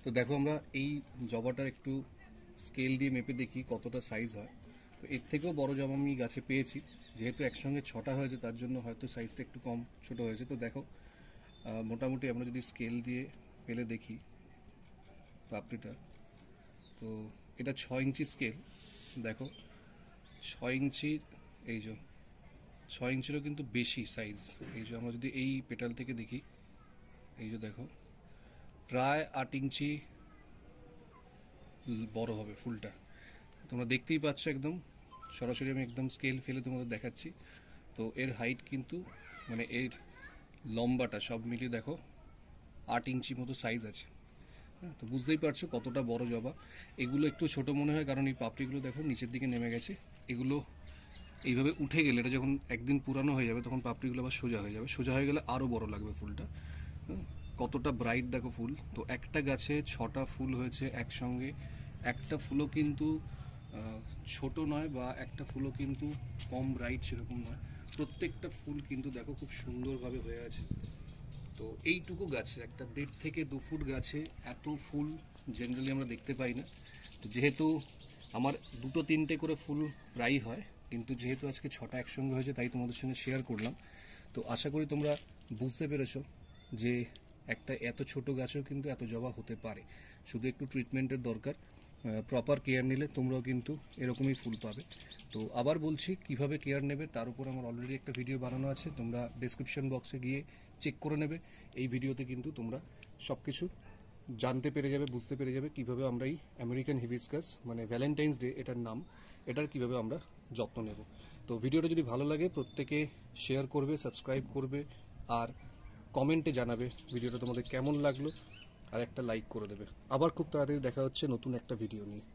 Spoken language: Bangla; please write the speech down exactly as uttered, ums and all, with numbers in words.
তো দেখো আমরা এই জবাটার একটু স্কেল দিয়ে মেপে দেখি কতটা সাইজ হয়। তো এর থেকেও বড় জবা আমি গাছে পেয়েছি, যেহেতু একসঙ্গে ছটা হয়েছে তার জন্য হয়তো সাইজটা একটু কম ছোট হয়েছে। তো দেখো মোটামুটি আমরা যদি স্কেল দিয়ে পেলে দেখি পাপড়িটা, তো এটা ছয় ইঞ্চি স্কেল। দেখো ছয় ইঞ্চির, এই যে ছয় ইঞ্চিরও কিন্তু বেশি সাইজ। এই যে আমরা যদি এই পেটাল থেকে দেখি, এই যে দেখো প্রায় আট ইঞ্চি বড় হবে ফুলটা। তোমরা দেখতেই পাচ্ছ, একদম সরাসরি আমি একদম স্কেল ফেলে তোমাদের দেখাচ্ছি। তো এর হাইট কিন্তু মানে এর লম্বাটা সব মিলিয়ে দেখো আট ইঞ্চি মতো সাইজ আছে। তো বুঝতেই পারছো কতটা বড় জবা। এগুলো একটু ছোট মনে হয় কারণ এই পাপড়িগুলো দেখো নিচের দিকে নেমে গেছে। এগুলো এইভাবে উঠে গেলে, এটা যখন একদিন পুরানো হয়ে যাবে তখন পাপড়িগুলো আবার সোজা হয়ে যাবে। সোজা হয়ে গেলে আরও বড় লাগবে ফুলটা। কতটা ব্রাইট দেখো ফুল। তো একটা গাছে ছটা ফুল হয়েছে একসঙ্গে। একটা ফুলও কিন্তু ছোট নয় বা একটা ফুলও কিন্তু কম ব্রাইট সেরকম নয়, প্রত্যেকটা ফুল কিন্তু দেখো খুব সুন্দরভাবে হয়ে আছে। তো এইটুকু গাছে, একটা দেড় থেকে দু ফুট গাছে এত ফুল জেনারেলি আমরা দেখতে পাই না। তো যেহেতু আমার দুটো তিনটে করে ফুল প্রায়ই হয়, কিন্তু যেহেতু আজকে ছটা একসঙ্গে হয়েছে তাই তোমাদের সঙ্গে শেয়ার করলাম। তো আশা করি তোমরা বুঝতে পেরেছো যে একটা এত ছোট গাছেও কিন্তু এত জবা হতে পারে। শুধু একটু ট্রিটমেন্টের দরকার, প্রপার কেয়ার নিলে তোমরাও কিন্তু এরকমই ফুল পাবে। তো আবার বলছি কিভাবে কেয়ার নেবে তার উপর আমার অলরেডি একটা ভিডিও বানানো আছে, তোমরা ডেসক্রিপশন বক্সে গিয়ে চেক করে নেবে। এই ভিডিওতে কিন্তু তোমরা সব কিছু জানতে পেরে যাবে, বুঝতে পেরে যাবে কিভাবে আমরা এই আমেরিকান হিবিস্কাস মানে ভ্যালেন্টাইন্স ডে এটার নাম, এটার কিভাবে আমরা যত্ন নেব। তো ভিডিওটা যদি ভালো লাগে প্রত্যেকে শেয়ার করবে, সাবস্ক্রাইব করবে, আর কমেন্টে জানাবে ভিডিওটা তোমাদের কেমন লাগলো, আর একটা লাইক করে দেবে। আবার খুব তাড়াতাড়ি দেখা হচ্ছে নতুন একটা ভিডিও নিয়ে।